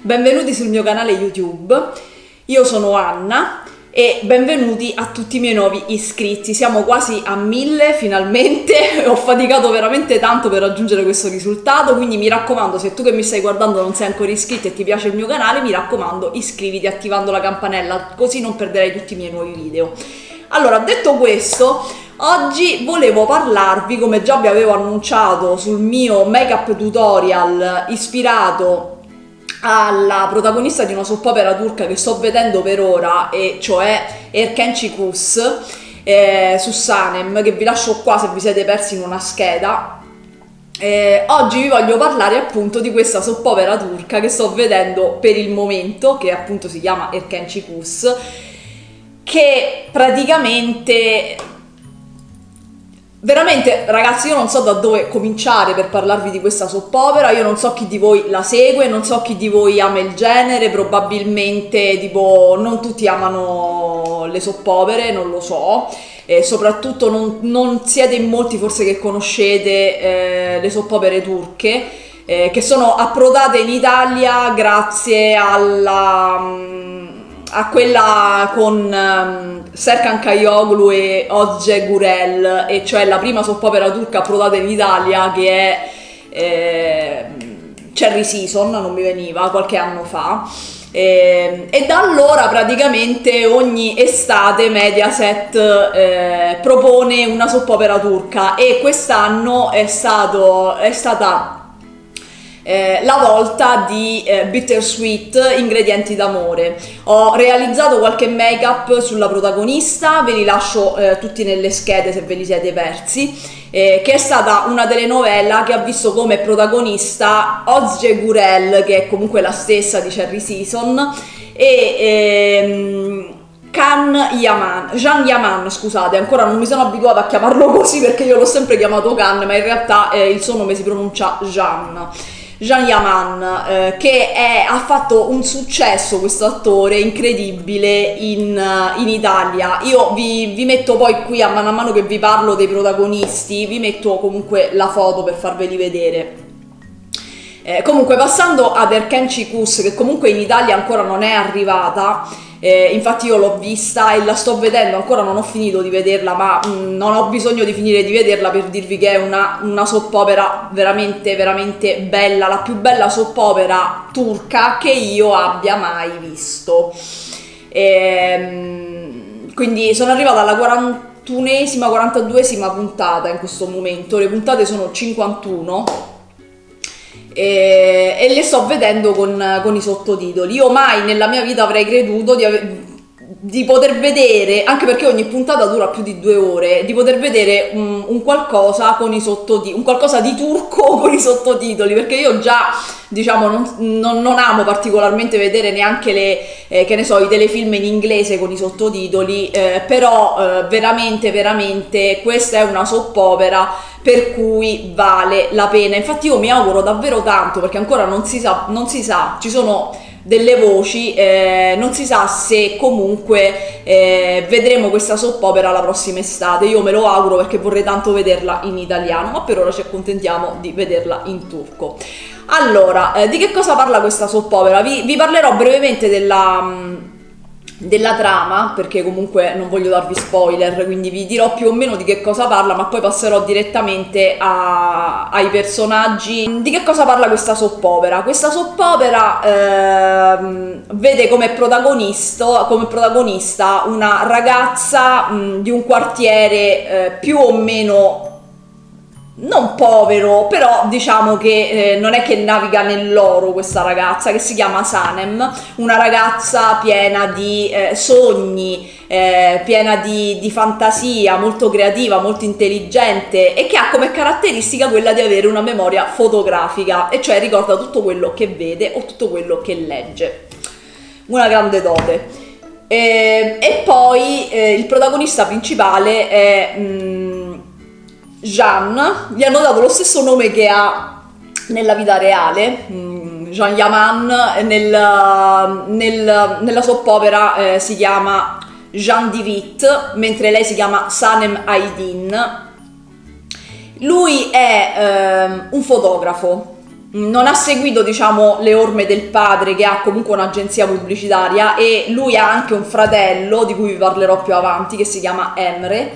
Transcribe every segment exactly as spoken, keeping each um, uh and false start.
Benvenuti sul mio canale YouTube, io sono Anna e benvenuti a tutti i miei nuovi iscritti. Siamo quasi a mille finalmente, ho faticato veramente tanto per raggiungere questo risultato, quindi mi raccomando, se tu che mi stai guardando non sei ancora iscritto e ti piace il mio canale, mi raccomando iscriviti attivando la campanella, così non perderai tutti i miei nuovi video. Allora, detto questo, oggi volevo parlarvi, come già vi avevo annunciato sul mio make-up tutorial ispirato alla protagonista di una soap opera turca che sto vedendo per ora, e cioè Erken Çikus, eh, su Sanem, che vi lascio qua se vi siete persi in una scheda. Eh, oggi vi voglio parlare appunto di questa soap opera turca che sto vedendo per il momento, che appunto si chiama Erken Çikus, che praticamente... Veramente, ragazzi, io non so da dove cominciare per parlarvi di questa soap opera, io non so chi di voi la segue, non so chi di voi ama il genere, probabilmente tipo non tutti amano le soap opere, non lo so, e soprattutto non, non siete in molti forse che conoscete eh, le soap opere turche, eh, che sono approdate in Italia grazie alla... a quella con um, Serkan Kayoglu e Ozge Gurel, e cioè la prima soap opera turca approdata in Italia, che è eh, Cherry Season, non mi veniva, qualche anno fa, e, e da allora praticamente ogni estate Mediaset eh, propone una soap opera turca, e quest'anno è, stato, è stata Eh, la volta di eh, Bittersweet Ingredienti d'amore. Ho realizzato qualche make up sulla protagonista, ve li lascio eh, tutti nelle schede se ve li siete persi, eh, che è stata una telenovela che ha visto come protagonista Ozge Gurel, che è comunque la stessa di Cherry Season, e ehm, Can Yaman, Can Yaman, scusate, ancora non mi sono abituata a chiamarlo così perché io l'ho sempre chiamato Can, ma in realtà eh, il suo nome si pronuncia Can. Can Yaman, eh, che è, ha fatto un successo, questo attore incredibile in, uh, in Italia. Io vi, vi metto poi qui, a mano a mano che vi parlo dei protagonisti, vi metto comunque la foto per farveli vedere. Eh, comunque, passando ad Erken Çikus, che comunque in Italia ancora non è arrivata, eh, infatti io l'ho vista e la sto vedendo, ancora non ho finito di vederla, ma mh, non ho bisogno di finire di vederla per dirvi che è una, una soap opera veramente veramente bella, la più bella soap opera turca che io abbia mai visto. E, quindi sono arrivata alla quarantunesima, quarantaduesima puntata in questo momento, le puntate sono cinquantuno. E, e le sto vedendo con, con i sottotitoli. Io mai nella mia vita avrei creduto di, di poter vedere, anche perché ogni puntata dura più di due ore, di poter vedere un, un qualcosa con i sottotitoli, un qualcosa di turco con i sottotitoli, perché io già, diciamo, non, non, non amo particolarmente vedere neanche le, eh, che ne so, i telefilm in inglese con i sottotitoli, eh, però eh, veramente, veramente questa è una soap opera per cui vale la pena. Infatti io mi auguro davvero tanto, perché ancora non si sa, non si sa, ci sono delle voci, eh, non si sa se comunque eh, vedremo questa soap opera la prossima estate. Io me lo auguro perché vorrei tanto vederla in italiano, ma per ora ci accontentiamo di vederla in turco. Allora, eh, di che cosa parla questa soap opera? Vi, vi parlerò brevemente della... Mh, della trama, perché comunque non voglio darvi spoiler, quindi vi dirò più o meno di che cosa parla, ma poi passerò direttamente a, ai personaggi. Di che cosa parla questa soap opera? Questa soap opera eh, vede come protagonista, come protagonista una ragazza mh, di un quartiere eh, più o meno non povero, però diciamo che eh, non è che naviga nell'oro questa ragazza, che si chiama Sanem, una ragazza piena di eh, sogni, eh, piena di, di fantasia, molto creativa, molto intelligente, e che ha come caratteristica quella di avere una memoria fotografica, e cioè ricorda tutto quello che vede o tutto quello che legge. Una grande dote. E, e poi eh, il protagonista principale è... Mh, Can, gli hanno dato lo stesso nome che ha nella vita reale, Can Yaman, nel, nel, nella soap opera eh, si chiama Can Divit, mentre lei si chiama Sanem Aydin. Lui è eh, un fotografo, non ha seguito, diciamo, le orme del padre, che ha comunque un'agenzia pubblicitaria, e lui ha anche un fratello di cui vi parlerò più avanti, che si chiama Emre.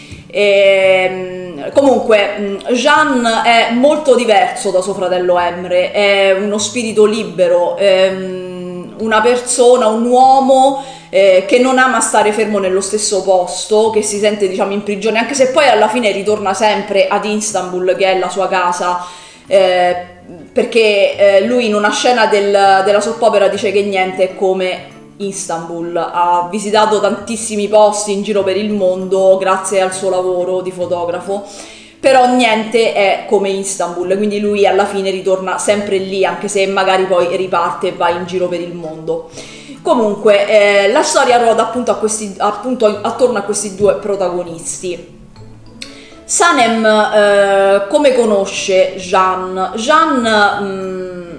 E, comunque Jean è molto diverso da suo fratello Emre, è uno spirito libero, è una persona, un uomo eh, che non ama stare fermo nello stesso posto, che si sente, diciamo, in prigione, anche se poi alla fine ritorna sempre ad Istanbul, che è la sua casa, eh, perché eh, lui in una scena del, della soap opera dice che niente è come Istanbul, ha visitato tantissimi posti in giro per il mondo grazie al suo lavoro di fotografo, però niente è come Istanbul, quindi lui alla fine ritorna sempre lì, anche se magari poi riparte e va in giro per il mondo. Comunque eh, la storia ruota appunto, a questi, appunto attorno a questi due protagonisti. Sanem eh, come conosce Jean? Jean mh,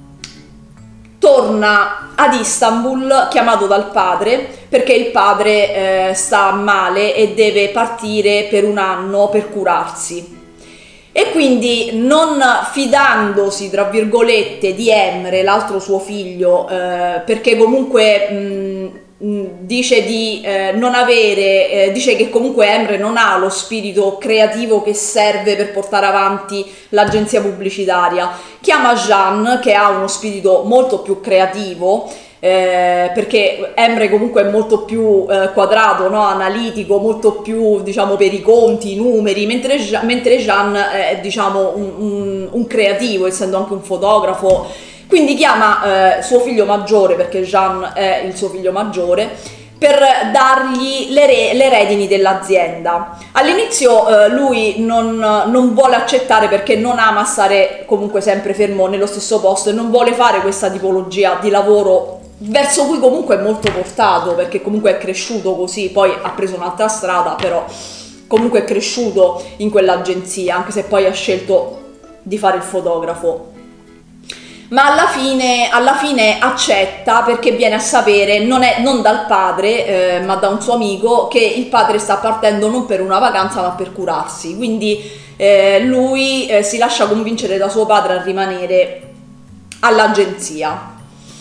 torna ad Istanbul chiamato dal padre, perché il padre eh, sta male e deve partire per un anno per curarsi, e quindi, non fidandosi tra virgolette di Emre, l'altro suo figlio, eh, perché comunque mh, dice di eh, non avere, eh, dice che comunque Emre non ha lo spirito creativo che serve per portare avanti l'agenzia pubblicitaria, chiama Jean, che ha uno spirito molto più creativo, eh, perché Emre comunque è molto più eh, quadrato, no? Analitico, molto più, diciamo, per i conti, i numeri, mentre, mentre Jean è, diciamo, un, un, un creativo, essendo anche un fotografo. Quindi chiama eh, suo figlio maggiore, perché Jean è il suo figlio maggiore, per dargli le, re, le redini dell'azienda. All'inizio eh, lui non, non vuole accettare, perché non ama stare comunque sempre fermo nello stesso posto e non vuole fare questa tipologia di lavoro verso cui comunque è molto portato, perché comunque è cresciuto così, poi ha preso un'altra strada, però comunque è cresciuto in quell'agenzia, anche se poi ha scelto di fare il fotografo. Ma alla fine, alla fine accetta, perché viene a sapere, non, è, non dal padre eh, ma da un suo amico, che il padre sta partendo non per una vacanza ma per curarsi, quindi eh, lui eh, si lascia convincere da suo padre a rimanere all'agenzia,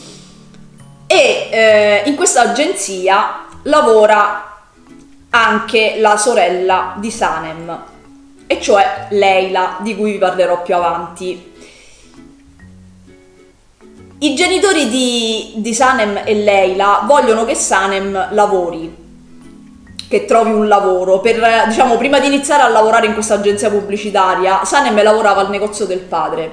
e eh, in questa agenzia lavora anche la sorella di Sanem, e cioè Leila, di cui vi parlerò più avanti. I genitori di, di Sanem e Leila vogliono che Sanem lavori, che trovi un lavoro. Per, diciamo, prima di iniziare a lavorare in questa agenzia pubblicitaria, Sanem lavorava al negozio del padre.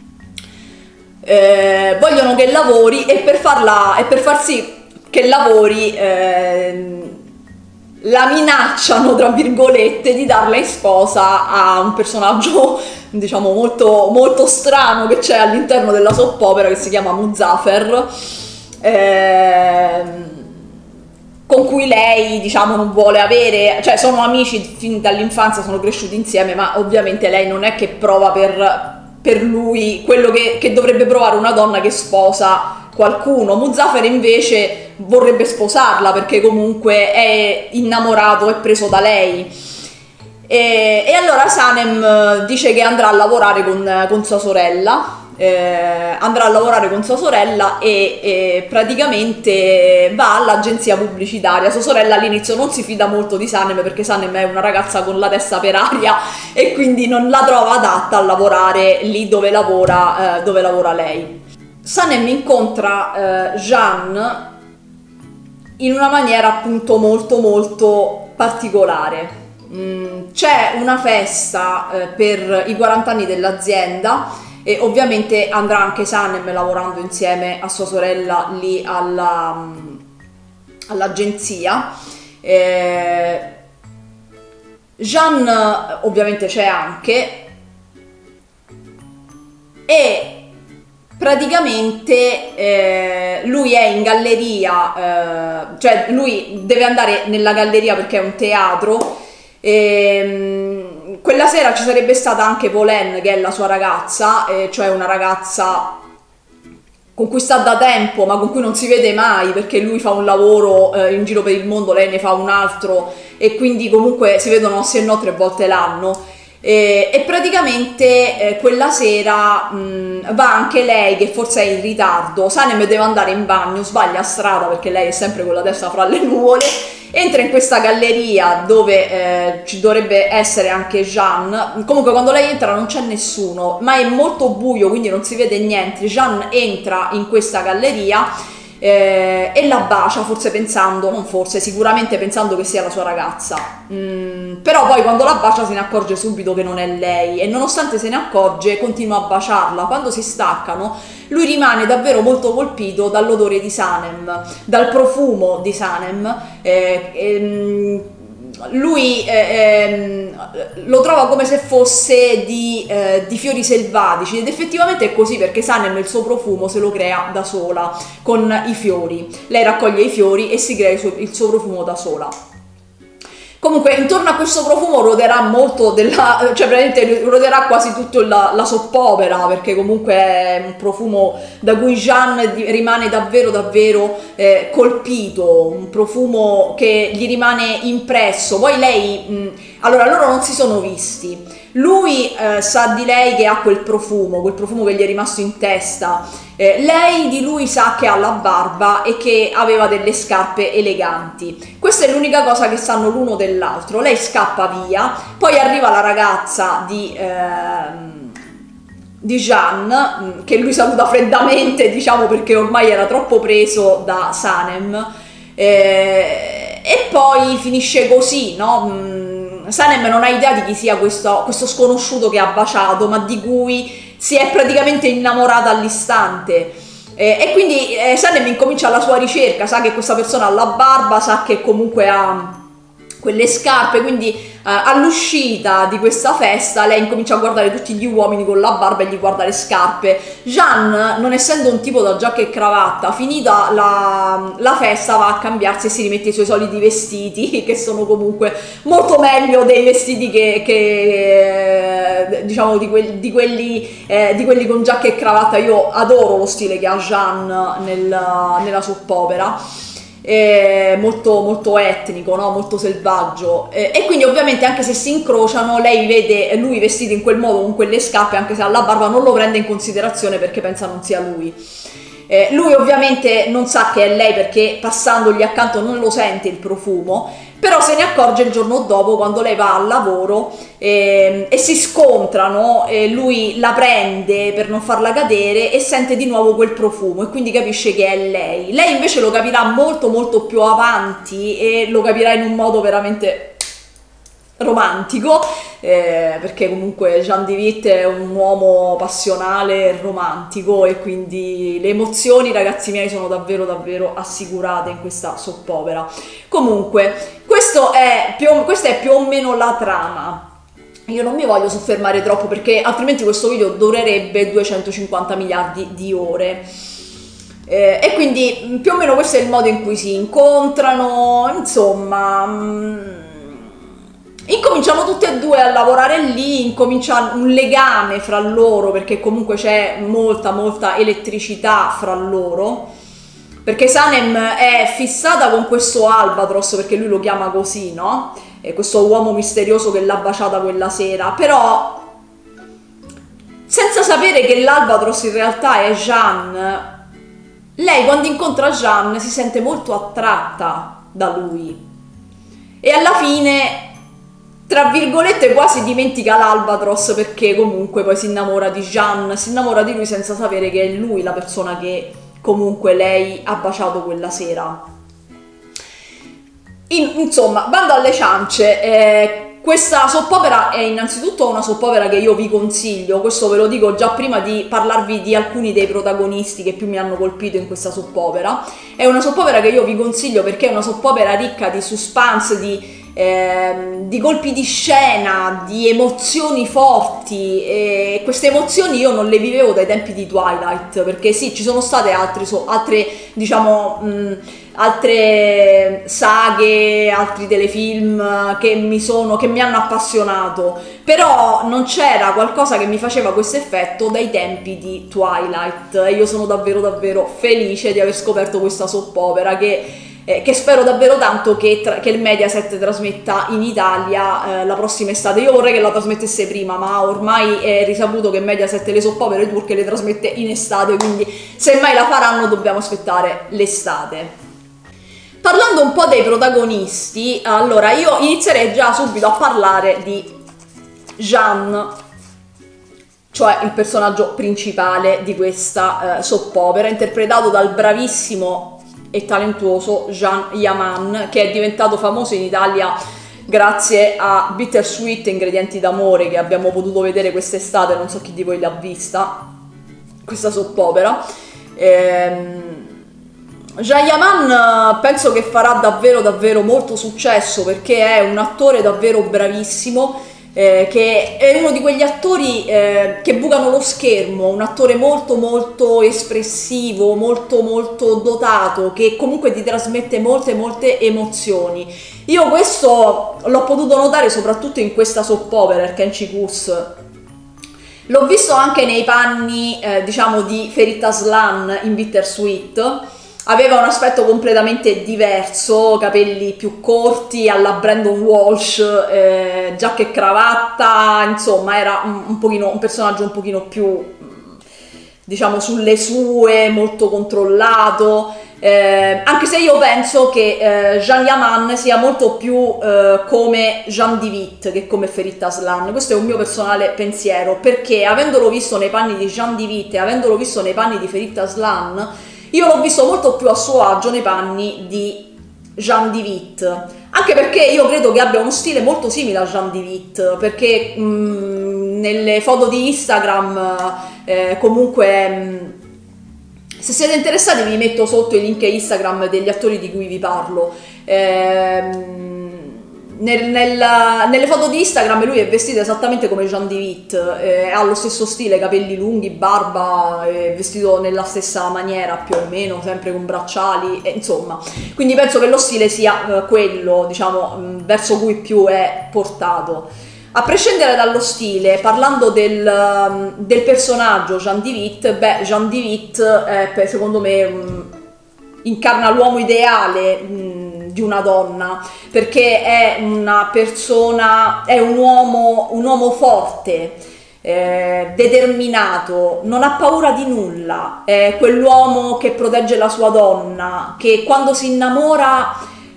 Eh, vogliono che lavori, e per, farla, e per far sì che lavori eh, la minacciano, tra virgolette, di darla in sposa a un personaggio, diciamo, molto, molto strano che c'è all'interno della soap opera, che si chiama Muzafer, ehm, con cui lei, diciamo, non vuole avere, cioè sono amici fin dall'infanzia, sono cresciuti insieme, ma ovviamente lei non è che prova per, per lui quello che, che dovrebbe provare una donna che sposa qualcuno. Muzafer invece vorrebbe sposarla, perché comunque è innamorato, è preso da lei. E, e allora Sanem dice che andrà a lavorare con, con sua sorella, eh, andrà a lavorare con sua sorella e, e praticamente va all'agenzia pubblicitaria. Sua sorella all'inizio non si fida molto di Sanem, perché Sanem è una ragazza con la testa per aria e quindi non la trova adatta a lavorare lì dove lavora, eh, dove lavora lei. Sanem incontra eh, Jean in una maniera appunto molto molto particolare. Mm, c'è una festa eh, per i quaranta anni dell'azienda, e ovviamente andrà anche Sanem lavorando insieme a sua sorella lì alla, all'agenzia. Eh, Jean ovviamente c'è anche, e praticamente eh, lui è in galleria, eh, cioè lui deve andare nella galleria perché è un teatro. E, quella sera ci sarebbe stata anche Polen, che è la sua ragazza, eh, cioè una ragazza con cui sta da tempo ma con cui non si vede mai, perché lui fa un lavoro eh, in giro per il mondo, lei ne fa un altro, e quindi comunque si vedono sì e no tre volte l'anno. E, e praticamente eh, quella sera mh, va anche lei, che forse è in ritardo. Sanem deve andare in bagno, sbaglia strada perché lei è sempre con la testa fra le nuvole, entra in questa galleria dove eh, ci dovrebbe essere anche Jeanne. Comunque quando lei entra non c'è nessuno, ma è molto buio, quindi non si vede niente. Jeanne entra in questa galleria Eh, e la bacia, forse pensando, non forse, sicuramente pensando che sia la sua ragazza. Mm, però poi quando la bacia se ne accorge subito che non è lei, e nonostante se ne accorge continua a baciarla. Quando si staccano lui rimane davvero molto colpito dall'odore di Sanem, dal profumo di Sanem. eh, ehm, lui eh, ehm, lo trova come se fosse di, eh, di fiori selvatici, ed effettivamente è così, perché Sanem il suo profumo se lo crea da sola con i fiori. Lei raccoglie i fiori e si crea il suo, il suo profumo da sola. Comunque intorno a questo profumo ruoterà molto della, cioè praticamente ruoterà quasi tutta la, la soppopera, perché comunque è un profumo da cui Jeanne rimane davvero davvero eh, colpito, un profumo che gli rimane impresso. Poi lei, mh, allora loro non si sono visti, lui eh, sa di lei che ha quel profumo, quel profumo che gli è rimasto in testa. Eh, lei di lui sa che ha la barba e che aveva delle scarpe eleganti. Questa è l'unica cosa che sanno l'uno dell'altro. Lei scappa via, poi arriva la ragazza di, ehm, di Jeanne, che lui saluta freddamente, diciamo, perché ormai era troppo preso da Sanem, eh, e poi finisce così, no? Sanem non ha idea di chi sia questo, questo sconosciuto che ha baciato, ma di cui si è praticamente innamorata all'istante. Eh, e quindi eh, Sanem incomincia la sua ricerca, sa che questa persona ha la barba, sa che comunque ha quelle scarpe, quindi eh, all'uscita di questa festa lei incomincia a guardare tutti gli uomini con la barba e gli guarda le scarpe. Jeanne, non essendo un tipo da giacca e cravatta, finita la, la festa va a cambiarsi e si rimette i suoi soliti vestiti, che sono comunque molto meglio dei vestiti che, che eh, diciamo di, que di, quelli, eh, di quelli con giacca e cravatta. Io adoro lo stile che ha Jeanne nel, nella soppopera. Eh, molto, molto etnico, no? Molto selvaggio, eh, e quindi ovviamente anche se si incrociano lei vede lui vestito in quel modo con quelle scarpe, anche se ha la barba non lo prende in considerazione perché pensa non sia lui. Eh, lui ovviamente non sa che è lei perché passandogli accanto non lo sente il profumo, però se ne accorge il giorno dopo quando lei va al lavoro eh, e si scontrano, e lui la prende per non farla cadere e sente di nuovo quel profumo e quindi capisce che è lei. Lei invece lo capirà molto molto più avanti e lo capirà in un modo veramente romantico, eh, perché comunque Jean de Witt è un uomo passionale e romantico, e quindi le emozioni, ragazzi miei, sono davvero davvero assicurate in questa soppopera. Comunque questo è più, questa è più o meno la trama. Io non mi voglio soffermare troppo perché altrimenti questo video durerebbe duecentocinquanta miliardi di ore. Eh, e quindi più o meno questo è il modo in cui si incontrano, insomma. Mh, incominciano tutte e due a lavorare lì, incomincia un legame fra loro, perché comunque c'è molta molta elettricità fra loro, perché Sanem è fissata con questo Albatros, perché lui lo chiama così, no? E questo uomo misterioso che l'ha baciata quella sera, però senza sapere che l'Albatros in realtà è Jeanne. Lei quando incontra Jeanne si sente molto attratta da lui e alla fine, tra virgolette, quasi dimentica l'Albatros, perché comunque poi si innamora di Jeanne, si innamora di lui senza sapere che è lui la persona che comunque lei ha baciato quella sera. In, insomma, bando alle ciance, eh, questa soppopera è innanzitutto una soppopera che io vi consiglio, questo ve lo dico già prima di parlarvi di alcuni dei protagonisti che più mi hanno colpito in questa soppopera. È una soppopera che io vi consiglio perché è una soppopera ricca di suspense, di Eh, di colpi di scena, di emozioni forti, e queste emozioni io non le vivevo dai tempi di Twilight, perché sì, ci sono state altri, so, altre diciamo mh, altre saghe, altri telefilm che mi sono che mi hanno appassionato, però non c'era qualcosa che mi faceva questo effetto dai tempi di Twilight, e io sono davvero davvero felice di aver scoperto questa soppopera che eh, che spero davvero tanto che, tra, che il Mediaset trasmetta in Italia eh, la prossima estate. Io vorrei che la trasmettesse prima, ma ormai è risaputo che Mediaset le soap opere turche le trasmette in estate, quindi se mai la faranno dobbiamo aspettare l'estate. Parlando un po' dei protagonisti, allora io inizierei già subito a parlare di Jean, cioè il personaggio principale di questa eh, soap opera, interpretato dal bravissimo e talentuoso Jean Yaman, che è diventato famoso in Italia grazie a Bittersweet, Ingredienti d'amore, che abbiamo potuto vedere quest'estate. Non so chi di voi l'ha vista questa soap opera. ehm, Jean Yaman penso che farà davvero davvero molto successo, perché è un attore davvero bravissimo, eh, che è uno di quegli attori eh, che bucano lo schermo, un attore molto molto espressivo, molto molto dotato, che comunque ti trasmette molte molte emozioni. Io questo l'ho potuto notare soprattutto in questa soap opera, Erkenci Kus. L'ho visto anche nei panni eh, diciamo di Ferit Aslan in Bittersweet. Aveva un aspetto completamente diverso, capelli più corti alla Brandon Walsh, eh, giacca e cravatta, insomma era un, un, pochino, un personaggio un pochino più, diciamo, sulle sue, molto controllato, eh, anche se io penso che eh, Jean Yaman sia molto più eh, come Jean Divit che come Ferit Aslan. Questo è un mio personale pensiero, perché avendolo visto nei panni di Jean Divit e avendolo visto nei panni di Ferit Aslan, io l'ho visto molto più a suo agio nei panni di Jean Divit, anche perché io credo che abbia uno stile molto simile a Jean Divit, perché mh, nelle foto di Instagram eh, comunque mh, se siete interessati vi metto sotto i link Instagram degli attori di cui vi parlo. ehm, Nel, nel, nelle foto di Instagram lui è vestito esattamente come Jean Divit, eh, ha lo stesso stile, capelli lunghi, barba, è vestito nella stessa maniera più o meno, sempre con bracciali, eh, insomma. Quindi penso che lo stile sia eh, quello, diciamo, mh, verso cui più è portato. A prescindere dallo stile, parlando del, del personaggio Jean Divit, beh, Jean Divit eh, secondo me mh, incarna l'uomo ideale mh, di una donna, perché è una persona, è un uomo, un uomo forte, eh, determinato, non ha paura di nulla, è quell'uomo che protegge la sua donna, che quando si innamora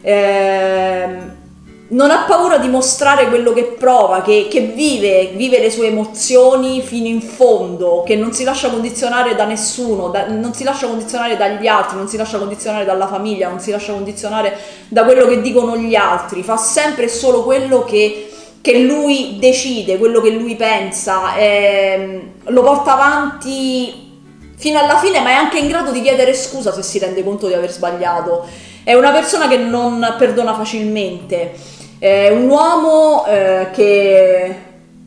eh, non ha paura di mostrare quello che prova, che, che vive, vive le sue emozioni fino in fondo, che non si lascia condizionare da nessuno, da, non si lascia condizionare dagli altri, non si lascia condizionare dalla famiglia, non si lascia condizionare da quello che dicono gli altri, fa sempre e solo quello che, che lui decide, quello che lui pensa, eh, lo porta avanti fino alla fine, ma è anche in grado di chiedere scusa se si rende conto di aver sbagliato. È una persona che non perdona facilmente. È un uomo eh, che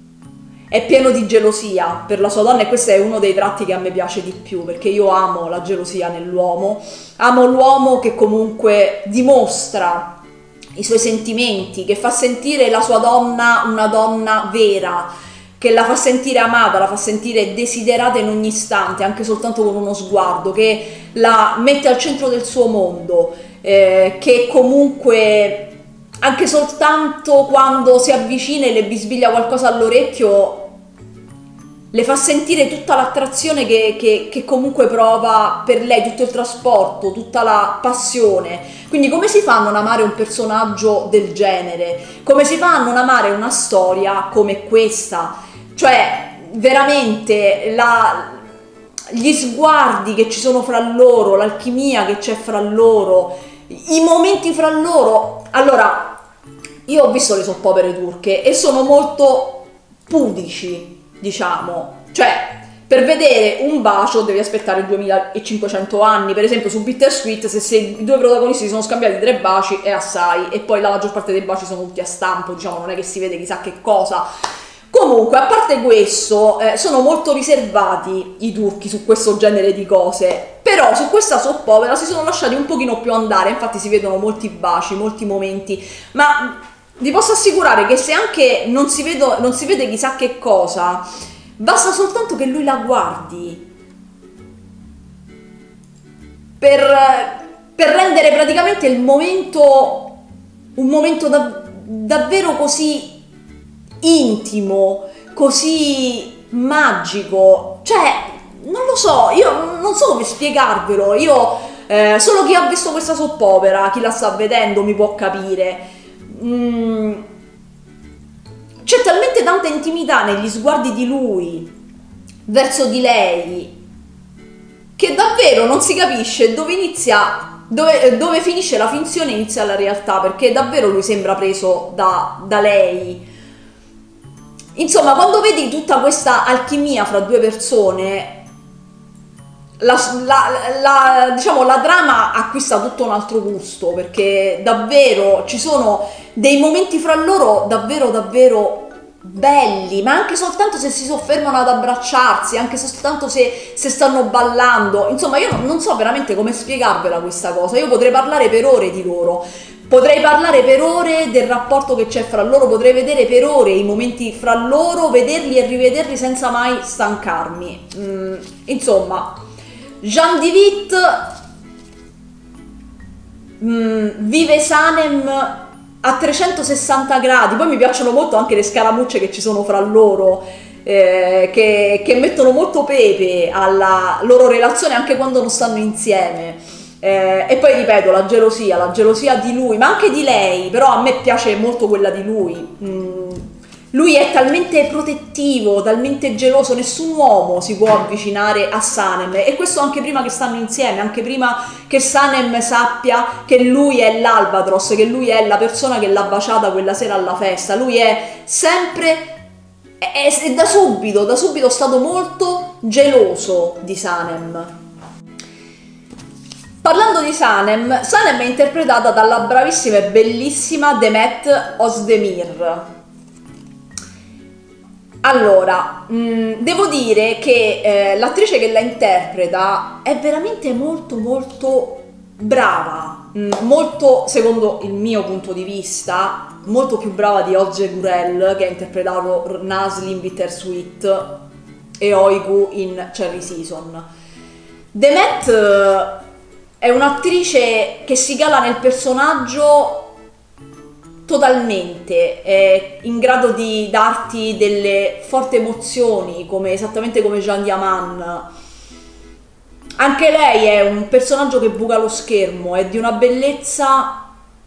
è pieno di gelosia per la sua donna, e questo è uno dei tratti che a me piace di più, perché io amo la gelosia nell'uomo, amo l'uomo che comunque dimostra i suoi sentimenti, che fa sentire la sua donna una donna vera, che la fa sentire amata, la fa sentire desiderata in ogni istante, anche soltanto con uno sguardo, che la mette al centro del suo mondo, eh, che comunque anche soltanto quando si avvicina e le bisbiglia qualcosa all'orecchio le fa sentire tutta l'attrazione che, che, che comunque prova per lei, tutto il trasporto, tutta la passione. Quindi come si fa a non amare un personaggio del genere? Come si fa a non amare una storia come questa? Cioè veramente la, gli sguardi che ci sono fra loro, l'alchimia che c'è fra loro, i momenti fra loro. Allora, io ho visto le soap opere turche e sono molto pudici, diciamo, cioè per vedere un bacio devi aspettare duemilacinquecento anni. Per esempio su Bittersweet, se, se i due protagonisti si sono scambiati tre baci è assai, e poi la maggior parte dei baci sono tutti a stampo, diciamo, non è che si vede chissà che cosa. Comunque, a parte questo, eh, sono molto riservati i turchi su questo genere di cose, però su questa soap opera si sono lasciati un pochino più andare, infatti si vedono molti baci, molti momenti, ma vi posso assicurare che se anche non si, vedo, non si vede chissà che cosa, basta soltanto che lui la guardi per, per rendere praticamente il momento un momento da, davvero così intimo, così magico, cioè non lo so, io non so come spiegarvelo, io eh, solo chi ha visto questa soppopera, chi la sta vedendo mi può capire. Mm, c'è talmente tanta intimità negli sguardi di lui verso di lei che davvero non si capisce dove inizia, dove, dove finisce la finzione e inizia la realtà, perché davvero lui sembra preso da, da lei. Insomma, quando vedi tutta questa alchimia fra due persone, la, la, la, diciamo, la trama acquista tutto un altro gusto, perché davvero ci sono dei momenti fra loro davvero davvero belli, ma anche soltanto se si soffermano ad abbracciarsi, anche soltanto se, se stanno ballando. Insomma, io non, non so veramente come spiegarvela questa cosa. Io potrei parlare per ore di loro, potrei parlare per ore del rapporto che c'è fra loro, potrei vedere per ore i momenti fra loro, vederli e rivederli senza mai stancarmi. Mm, insomma, Jean de Witt mm, vive Sanem a trecentosessanta gradi. Poi mi piacciono molto anche le scaramucce che ci sono fra loro, eh, che, che mettono molto pepe alla loro relazione anche quando non stanno insieme. Eh, e poi ripeto, la gelosia, la gelosia di lui, ma anche di lei, però a me piace molto quella di lui. Mm, lui è talmente protettivo, talmente geloso, nessun uomo si può avvicinare a Sanem, e questo anche prima che stanno insieme, anche prima che Sanem sappia che lui è l'Albatros, che lui è la persona che l'ha baciata quella sera alla festa. Lui è sempre, è, è da subito, da subito stato molto geloso di Sanem. Parlando di Sanem, Sanem è interpretata dalla bravissima e bellissima Demet Özdemir. Allora, mh, devo dire che eh, l'attrice che la interpreta è veramente molto molto brava, mh, molto, secondo il mio punto di vista, molto più brava di Özge Gürel, che ha interpretato Nasli in Bittersweet e Oigu in Cherry Season. Demet è un'attrice che si cala nel personaggio totalmente, è in grado di darti delle forti emozioni, come, esattamente come Jeanne Diamant. Anche lei è un personaggio che buca lo schermo, è di una bellezza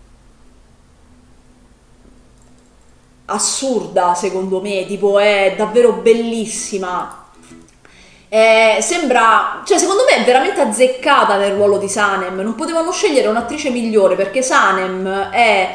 assurda secondo me, tipo è davvero bellissima. Eh, sembra, cioè secondo me è veramente azzeccata nel ruolo di Sanem, non potevano scegliere un'attrice migliore, perché Sanem è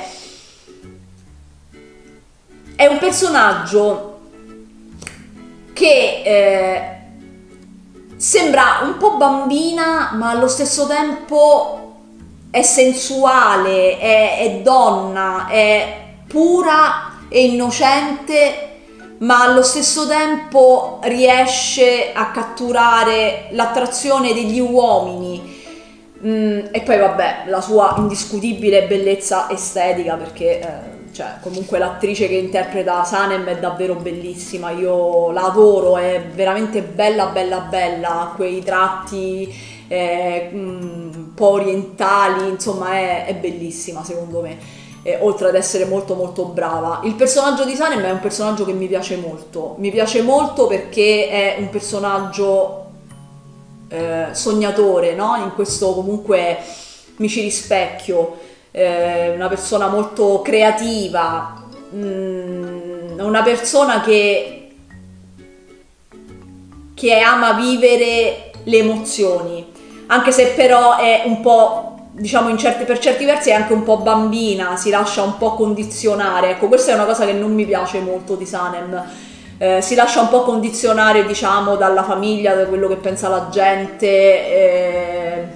è un personaggio che eh, sembra un po' bambina, ma allo stesso tempo è sensuale, è, è donna, è pura e innocente, ma allo stesso tempo riesce a catturare l'attrazione degli uomini. Mm, e poi vabbè, la sua indiscutibile bellezza estetica, perché eh, cioè, comunque l'attrice che interpreta Sanem è davvero bellissima, io la adoro, è veramente bella bella bella, ha quei tratti eh, un po' orientali, insomma è, è bellissima secondo me, eh, oltre ad essere molto molto brava. Il personaggio di Sanem è un personaggio che mi piace molto, mi piace molto perché è un personaggio eh, sognatore, no? In questo comunque mi ci rispecchio. Una persona molto creativa, una persona che, che ama vivere le emozioni, anche se però è un po', diciamo, in certi, per certi versi è anche un po' bambina, si lascia un po' condizionare. Ecco, questa è una cosa che non mi piace molto di Sanem. Eh, si lascia un po' condizionare, diciamo, dalla famiglia, da quello che pensa la gente. Eh,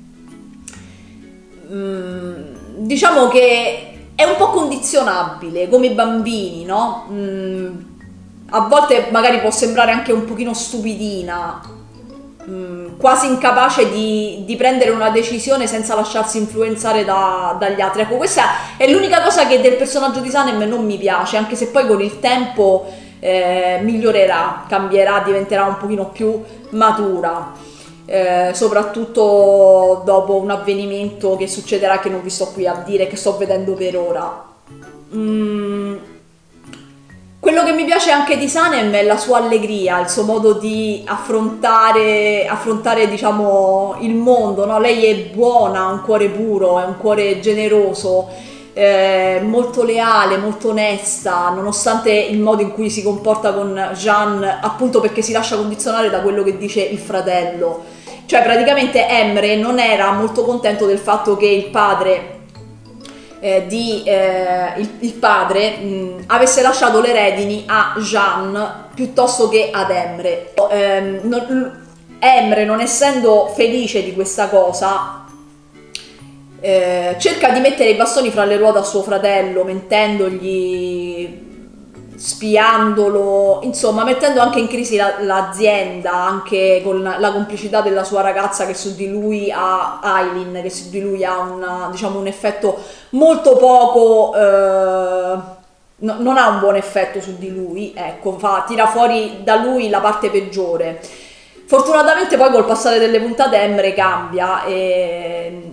mm, diciamo che è un po' condizionabile, come i bambini, no? Mm, a volte magari può sembrare anche un pochino stupidina, mm, quasi incapace di, di prendere una decisione senza lasciarsi influenzare da, dagli altri. Ecco, questa è l'unica cosa che del personaggio di Sanem non mi piace, anche se poi con il tempo eh, migliorerà, cambierà, diventerà un pochino più matura. eh, soprattutto dopo un avvenimento che succederà, che non vi sto qui a dire, che sto vedendo per ora. Mm. Quello che mi piace anche di Sanem è la sua allegria, il suo modo di affrontare, affrontare diciamo, il mondo, no? Lei è buona, ha un cuore puro, è un cuore generoso, eh, molto leale, molto onesta, nonostante il modo in cui si comporta con Jean, appunto perché si lascia condizionare da quello che dice il fratello. Cioè praticamente Emre non era molto contento del fatto che il padre... Eh, di, eh, il, il padre mh, avesse lasciato le redini a Jean piuttosto che ad Emre. Eh, non, Emre, non essendo felice di questa cosa, eh, cerca di mettere i bastoni fra le ruote a suo fratello, mentendogli, spiandolo, insomma mettendo anche in crisi la, l'azienda, anche con la complicità della sua ragazza che su di lui ha, Aileen, che su di lui ha una, diciamo, un effetto molto poco, eh, no, non ha un buon effetto su di lui, ecco, fa, tira fuori da lui la parte peggiore. Fortunatamente poi col passare delle puntate Emre cambia e...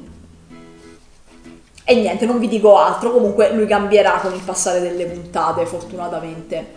E niente, non vi dico altro, comunque lui cambierà con il passare delle puntate, fortunatamente.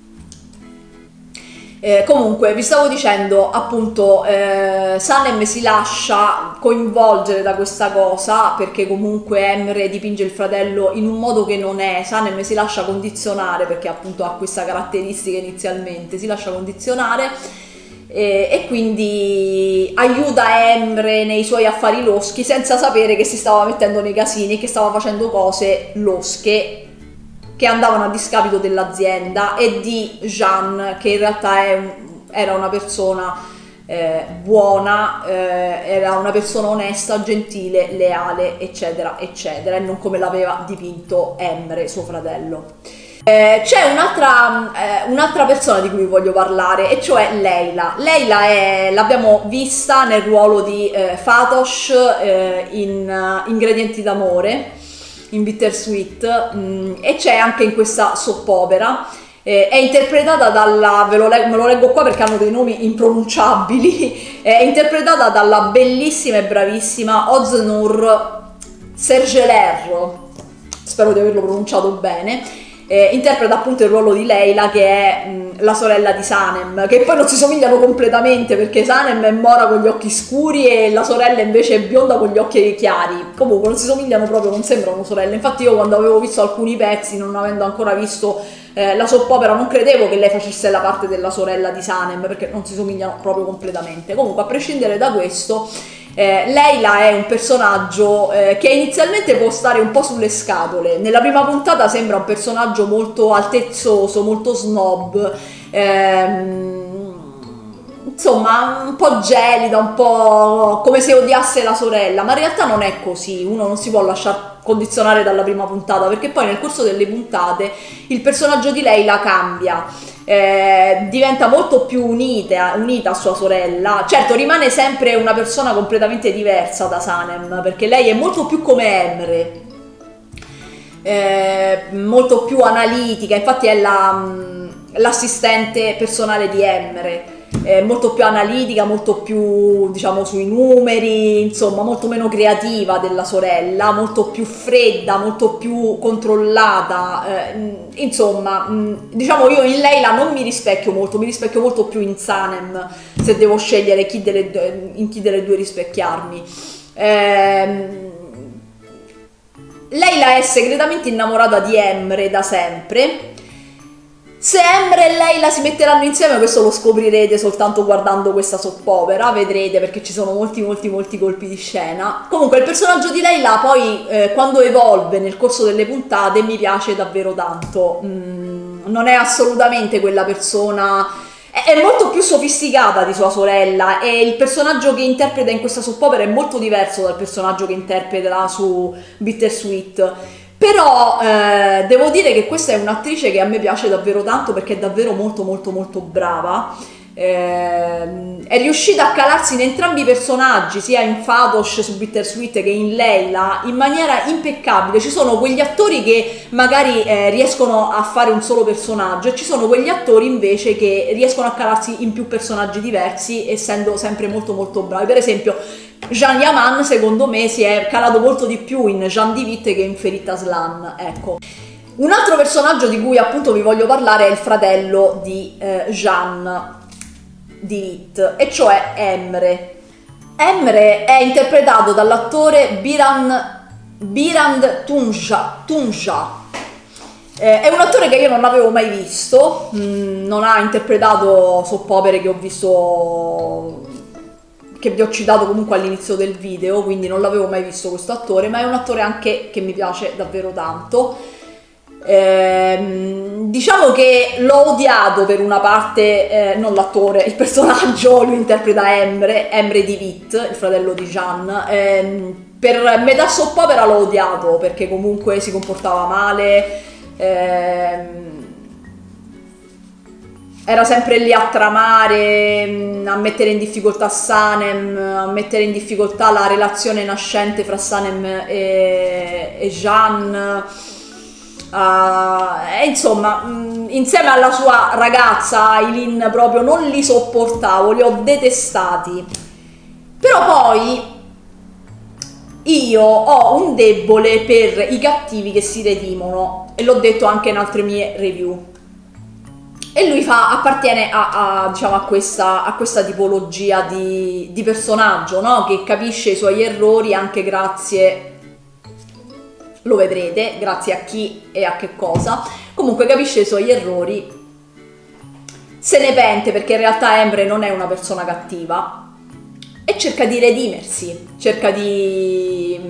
Eh, comunque, vi stavo dicendo, appunto, eh, Sanem si lascia coinvolgere da questa cosa, perché comunque Emre dipinge il fratello in un modo che non è. Sanem si lascia condizionare, perché appunto ha questa caratteristica inizialmente, si lascia condizionare. E, e quindi aiuta Emre nei suoi affari loschi senza sapere che si stava mettendo nei casini e che stava facendo cose losche che andavano a discapito dell'azienda e di Jean, che in realtà è un, era una persona eh, buona, eh, era una persona onesta, gentile, leale, eccetera eccetera, e non come l'aveva dipinto Emre, suo fratello. Eh, c'è un'altra, eh, un'altra persona di cui voglio parlare, e cioè Leila. Leila è, l'abbiamo vista nel ruolo di eh, Fatosh eh, in uh, Ingredienti d'amore, in Bittersweet, mh, e c'è anche in questa soppopera. Eh, è interpretata dalla, ve lo leggo, me lo leggo qua perché hanno dei nomi impronunciabili, è interpretata dalla bellissima e bravissima Oznur Sergeler, spero di averlo pronunciato bene. Eh, interpreta appunto il ruolo di Leila, che è mh, la sorella di Sanem, che poi non si somigliano completamente perché Sanem è mora con gli occhi scuri e la sorella invece è bionda con gli occhi chiari. Comunque non si somigliano proprio, non sembrano sorelle. Infatti io quando avevo visto alcuni pezzi, non avendo ancora visto eh, la soppopera, non credevo che lei facesse la parte della sorella di Sanem, perché non si somigliano proprio completamente. Comunque, a prescindere da questo, Eh, Leila è un personaggio eh, che inizialmente può stare un po' sulle scatole. Nella prima puntata sembra un personaggio molto altezzoso, molto snob, ehm, insomma un po' gelida, un po' come se odiasse la sorella, ma in realtà non è così. Uno non si può lasciare condizionare dalla prima puntata, perché poi nel corso delle puntate il personaggio di Leila cambia. Eh, diventa molto più unita, unita a sua sorella. Certo, rimane sempre una persona completamente diversa da Sanem, perché lei è molto più come Emre, eh, molto più analitica. Infatti è la, l'assistente personale di Emre, è molto più analitica, molto più, diciamo, sui numeri, insomma molto meno creativa della sorella, molto più fredda, molto più controllata, eh, insomma, diciamo, io in Leila non mi rispecchio molto, mi rispecchio molto più in Sanem, se devo scegliere chi delle, in chi delle due rispecchiarmi. eh, Leila è segretamente innamorata di Emre da sempre. Se Emre e Leila si metteranno insieme, questo lo scoprirete soltanto guardando questa soppopera, vedrete, perché ci sono molti molti molti colpi di scena. Comunque il personaggio di Leila poi eh, quando evolve nel corso delle puntate mi piace davvero tanto. Mm, non è assolutamente quella persona, è, è molto più sofisticata di sua sorella, e il personaggio che interpreta in questa soppopera è molto diverso dal personaggio che interpreta su Bittersweet. Però eh, devo dire che questa è un'attrice che a me piace davvero tanto, perché è davvero molto molto molto brava. Eh, è riuscita a calarsi in entrambi i personaggi, sia in Fadosh su Bittersweet che in Layla, in maniera impeccabile. Ci sono quegli attori che magari eh, riescono a fare un solo personaggio e ci sono quegli attori invece che riescono a calarsi in più personaggi diversi, essendo sempre molto molto bravi. Per esempio Jean Yaman secondo me si è calato molto di più in Jean Divit che in Ferit Aslan, ecco. Un altro personaggio di cui appunto vi voglio parlare è il fratello di eh, Jean Divit, e cioè Emre. Emre è interpretato dall'attore Biran, Birand Tunja, Tunja. Eh, è un attore che io non avevo mai visto, mm, non ha interpretato soap opere che ho visto, che vi ho citato comunque all'inizio del video, quindi non l'avevo mai visto questo attore, ma è un attore anche che mi piace davvero tanto. Eh, diciamo che l'ho odiato per una parte, eh, non l'attore, il personaggio, lui interpreta Emre, Emre Divit, il fratello di Jean. Eh, per metà soap opera l'ho odiato perché comunque si comportava male, eh, era sempre lì a tramare, a mettere in difficoltà Sanem, a mettere in difficoltà la relazione nascente fra Sanem e, e Jean. Uh, e insomma, mh, insieme alla sua ragazza Aileen proprio non li sopportavo, li ho detestati. Però poi io ho un debole per i cattivi che si redimono, e l'ho detto anche in altre mie review, e lui fa, appartiene a, a, diciamo, a, questa, a questa tipologia di, di personaggio, no? Che capisce i suoi errori anche grazie, lo vedrete, grazie a chi e a che cosa, comunque capisce i suoi errori, se ne pente perché in realtà Emre non è una persona cattiva e cerca di redimersi, cerca di,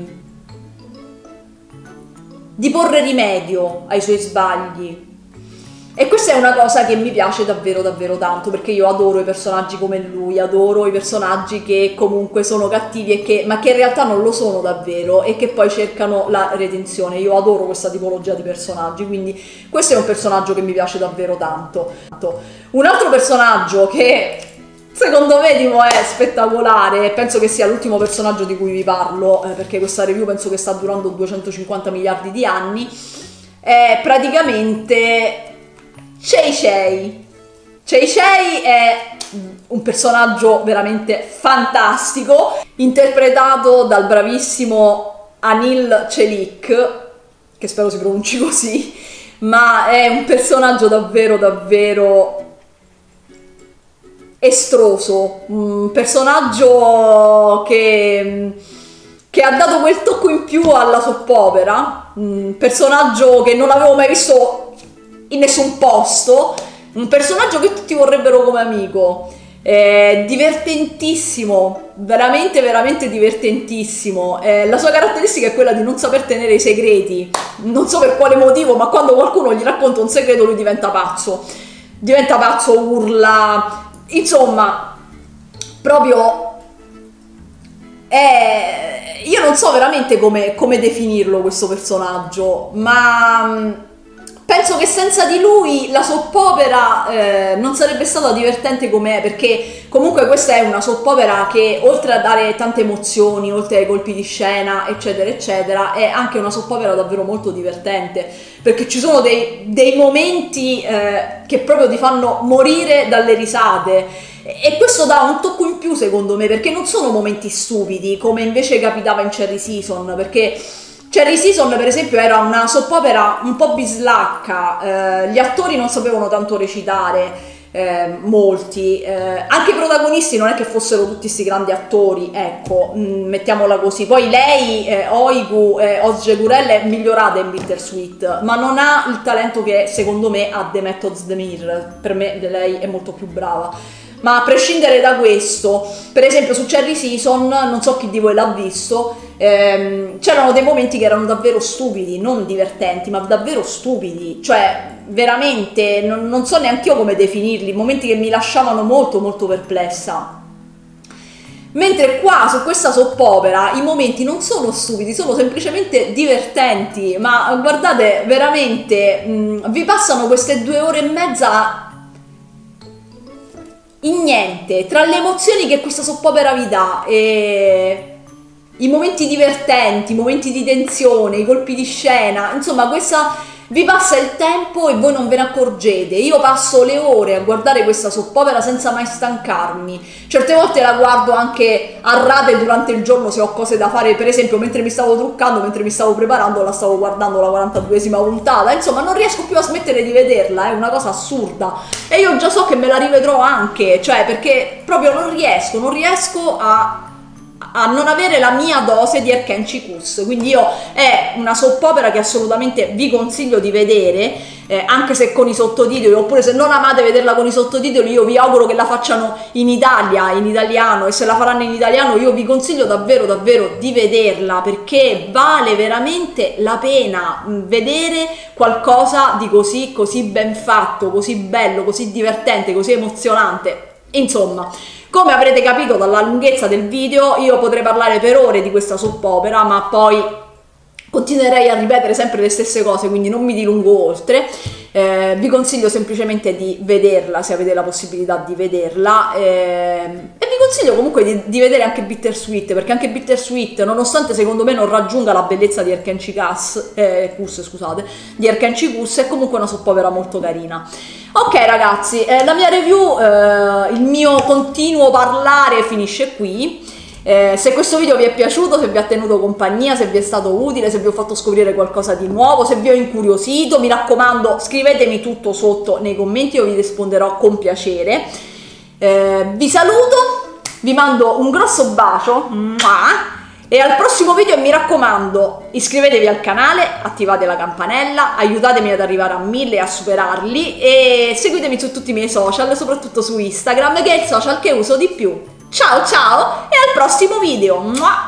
di porre rimedio ai suoi sbagli. E questa è una cosa che mi piace davvero davvero tanto, perché io adoro i personaggi come lui, adoro i personaggi che comunque sono cattivi e che, ma che in realtà non lo sono davvero e che poi cercano la redenzione. Io adoro questa tipologia di personaggi, quindi questo è un personaggio che mi piace davvero tanto. Un altro personaggio che secondo me tipo è spettacolare, e penso che sia l'ultimo personaggio di cui vi parlo, eh, perché questa review penso che sta durando duecentocinquanta miliardi di anni, è praticamente Chei Chei. Chei Chei è un personaggio veramente fantastico, interpretato dal bravissimo Anil Chelik, che spero si pronunci così, ma è un personaggio davvero davvero estroso, un personaggio che, che ha dato quel tocco in più alla soap opera, un personaggio che non avevo mai visto in nessun posto, un personaggio che tutti vorrebbero come amico, è divertentissimo, veramente veramente divertentissimo. Eh, la sua caratteristica è quella di non saper tenere i segreti, non so per quale motivo, ma quando qualcuno gli racconta un segreto lui diventa pazzo, diventa pazzo, urla, insomma, proprio è... io non so veramente come, come definirlo questo personaggio, ma penso che senza di lui la soap opera eh, non sarebbe stata divertente com'è, perché comunque questa è una soap opera che oltre a dare tante emozioni, oltre ai colpi di scena eccetera eccetera, è anche una soap opera davvero molto divertente, perché ci sono dei, dei momenti eh, che proprio ti fanno morire dalle risate, e questo dà un tocco in più secondo me, perché non sono momenti stupidi come invece capitava in Cherry Season, perché Cherry Season per esempio era una soap opera un po' bislacca, eh, gli attori non sapevano tanto recitare, eh, molti, eh, anche i protagonisti non è che fossero tutti questi grandi attori, ecco, mh, mettiamola così. Poi lei, eh, Oigu, eh, Ozge Gurel è migliorata in Bittersweet, ma non ha il talento che secondo me ha Demet Özdemir, per me lei è molto più brava. Ma a prescindere da questo, per esempio su Cherry Season, non so chi di voi l'ha visto, ehm, c'erano dei momenti che erano davvero stupidi, non divertenti, ma davvero stupidi, cioè veramente non, non so neanche io come definirli, momenti che mi lasciavano molto molto perplessa. Mentre qua su questa soap opera i momenti non sono stupidi, sono semplicemente divertenti, ma guardate veramente mh, vi passano queste due ore e mezza in niente, tra le emozioni che questa soppopera vi dà e i momenti divertenti, i momenti di tensione, i colpi di scena, insomma questa vi passa il tempo e voi non ve ne accorgete. Io passo le ore a guardare questa soppopera senza mai stancarmi. Certe volte la guardo anche a rate durante il giorno se ho cose da fare, per esempio mentre mi stavo truccando, mentre mi stavo preparando, la stavo guardando la quarantaduesima puntata. Insomma non riesco più a smettere di vederla, è una cosa assurda. E io già so che me la rivedrò anche, cioè perché proprio non riesco, non riesco a... a non avere la mia dose di Erkенçi Kuş. Quindi io è una soppopera che assolutamente vi consiglio di vedere, eh, anche se con i sottotitoli, oppure se non amate vederla con i sottotitoli io vi auguro che la facciano in Italia, in italiano, e se la faranno in italiano io vi consiglio davvero davvero di vederla, perché vale veramente la pena vedere qualcosa di così così ben fatto, così bello, così divertente, così emozionante. Insomma, come avrete capito dalla lunghezza del video, io potrei parlare per ore di questa soppopera, ma poi continuerei a ripetere sempre le stesse cose, quindi non mi dilungo oltre. Eh, vi consiglio semplicemente di vederla se avete la possibilità di vederla, eh, e vi consiglio comunque di, di vedere anche Bittersweet, perché anche Bittersweet, nonostante secondo me non raggiunga la bellezza di Erkенçi Kuş, eh, Kuş, scusate, di Erkенçi Kuş, è comunque una soppopera molto carina. Ok ragazzi, eh, la mia review, eh, il mio continuo parlare finisce qui. Eh, se questo video vi è piaciuto, se vi ha tenuto compagnia, se vi è stato utile, se vi ho fatto scoprire qualcosa di nuovo, se vi ho incuriosito, mi raccomando scrivetemi tutto sotto nei commenti, io vi risponderò con piacere. Eh, vi saluto, vi mando un grosso bacio e al prossimo video mi raccomando iscrivetevi al canale, attivate la campanella, aiutatemi ad arrivare a mille e a superarli, e seguitemi su tutti i miei social, soprattutto su Instagram che è il social che uso di più. Ciao ciao e al prossimo video!